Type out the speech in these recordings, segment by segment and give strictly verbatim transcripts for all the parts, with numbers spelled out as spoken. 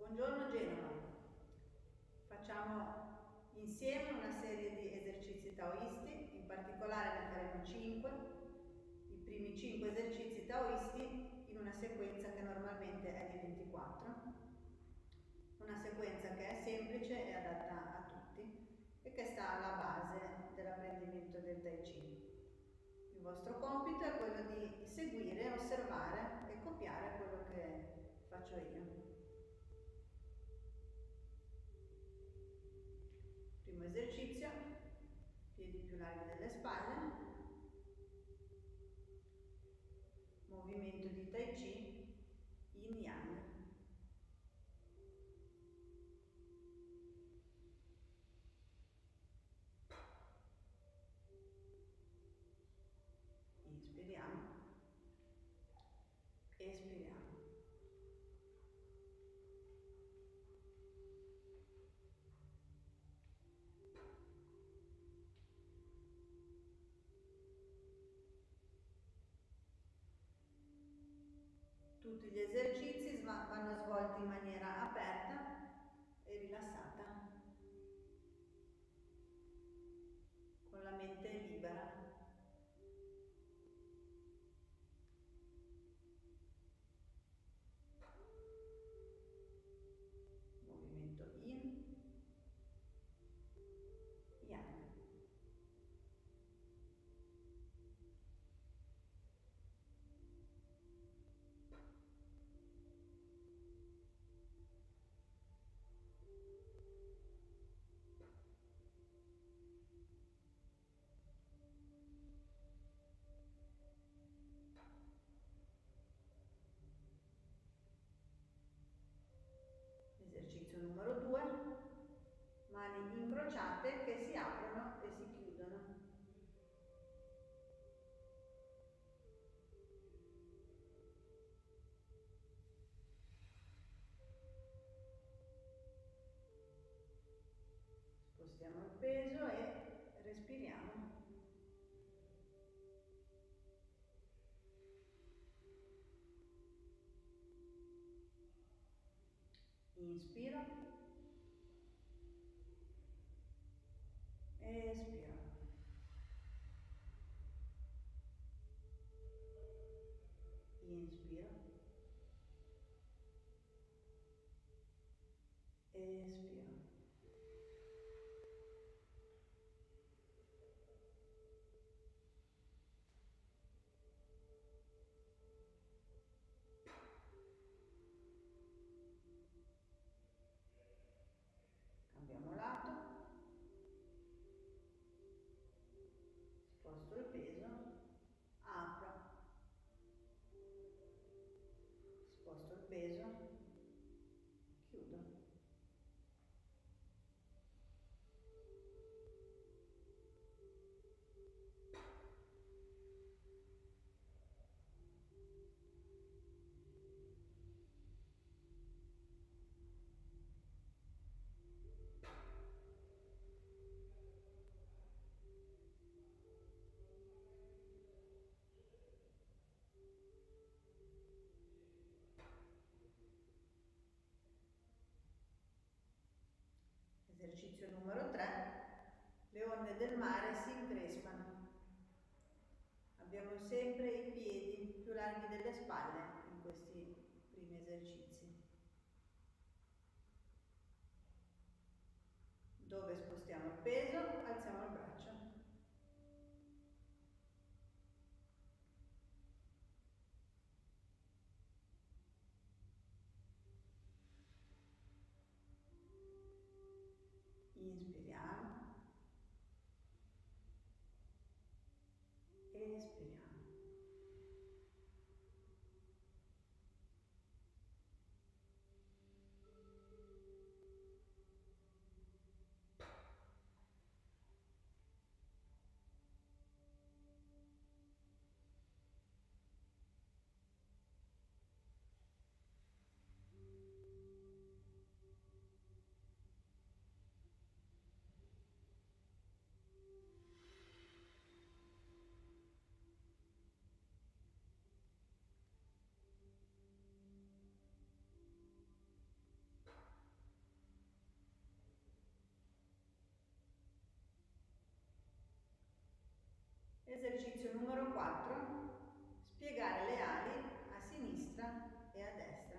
Buongiorno Genova, facciamo insieme una serie di esercizi taoisti, in particolare ne faremo cinque, i primi cinque esercizi taoisti in una sequenza che normalmente è di ventiquattro, una sequenza che è semplice e adatta a tutti e che sta alla base dell'apprendimento del Tai Chi. Il vostro compito è quello di seguire, osservare e copiare quello che faccio io. Primo esercizio, piedi più larghi delle spalle, movimento di Tai Chi, Yin Yang. Inspiriamo, espiriamo. Tutti gli esercizi vanno svolti in maniera aperta e rilassata, con la mente libera. Movimento Yin, Yang. Esercizio numero due, mani incrociate che si aprono e si chiudono. Spostiamo il peso e respiriamo. Inspiro, espiro. Inspiro, espiro. Cambiamo lato, sposto il peso, apro, sposto il peso, chiudo. Esercizio numero tre, le onde del mare si increspano. Abbiamo sempre i piedi più larghi delle spalle in questi primi esercizi, dove spostiamo il peso, alziamo il braccio. Inspiriamo, espiriamo. Esercizio numero quattro, spiegare le ali a sinistra e a destra.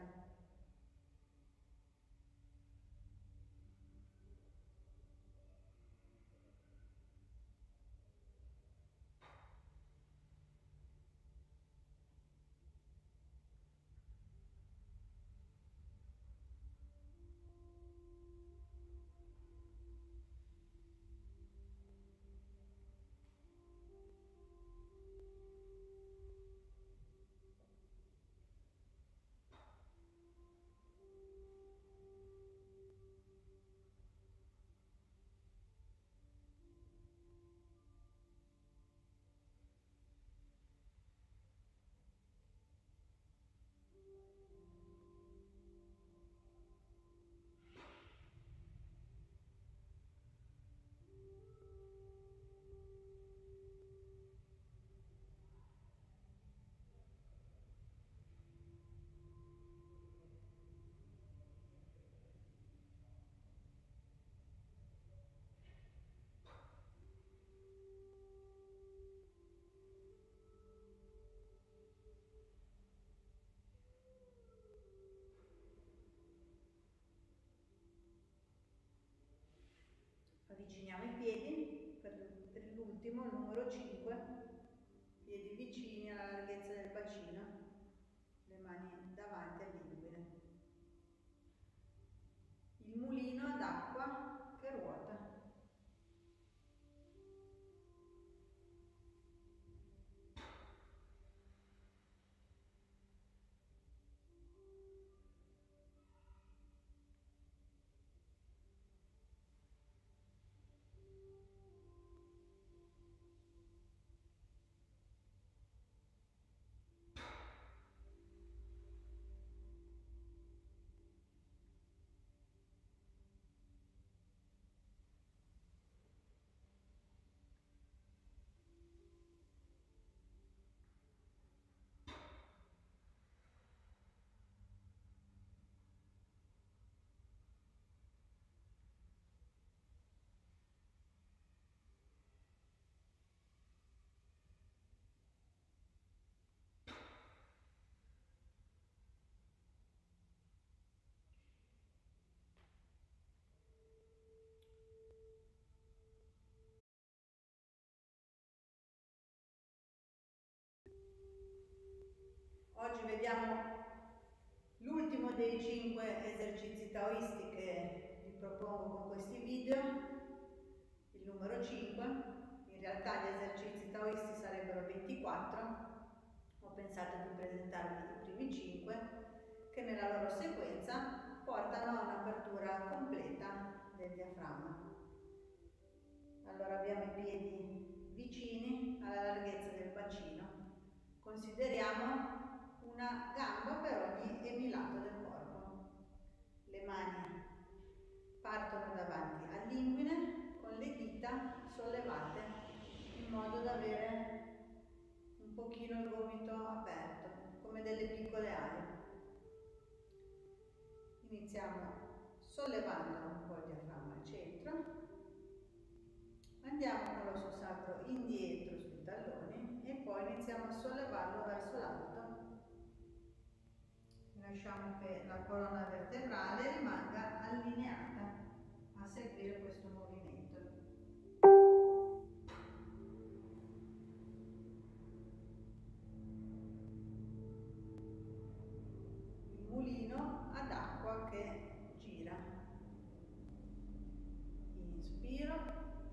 Avviciniamo i piedi per, per l'ultimo, il numero cinque, piedi vicini alla larghezza del bacino, le mani davanti all'inguine. Il mulino ad acqua che ruota. Oggi vediamo l'ultimo dei cinque esercizi taoisti che vi propongo con questi video, il numero cinque. In realtà gli esercizi taoisti sarebbero ventiquattro, ho pensato di presentarvi i primi cinque che nella loro sequenza portano a un'apertura completa del diaframma. Allora abbiamo i piedi vicini alla larghezza del bacino, consideriamo una gamba per ogni emilato del corpo. Le mani partono davanti all'inguine con le dita sollevate in modo da avere un pochino il gomito aperto, come delle piccole ali. Iniziamo sollevando un po' il diaframma al centro, andiamo con l'osso sacro indietro sui talloni e poi iniziamo a sollevarlo verso l'alto. Lasciamo che la colonna vertebrale rimanga allineata a seguire questo movimento. Il mulino ad acqua che gira. Inspiro.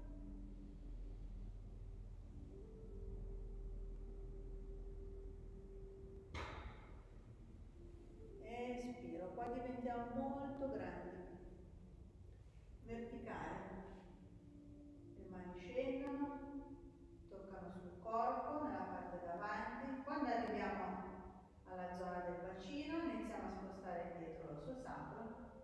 Espiro, qua diventiamo molto grandi, verticali, le mani scendono, toccano sul corpo, nella parte davanti. Quando arriviamo alla zona del bacino iniziamo a spostare indietro l'osso sacro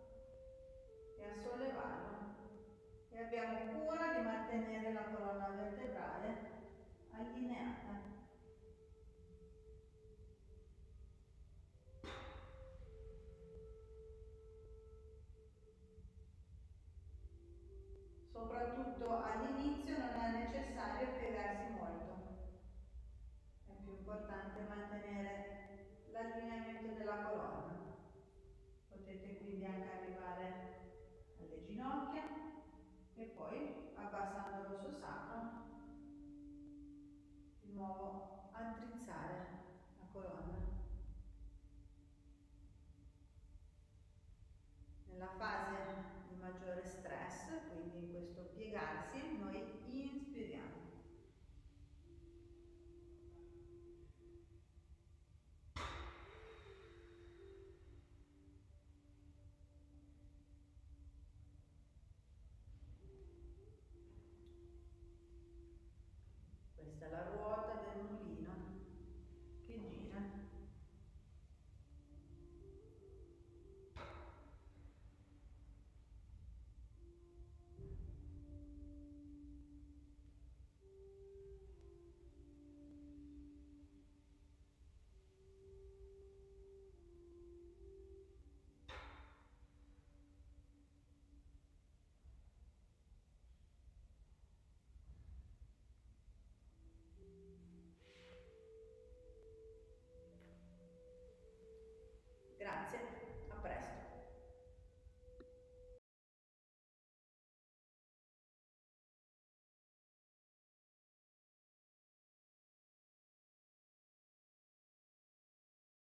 nuovo attrezzare la colonna. Nella fase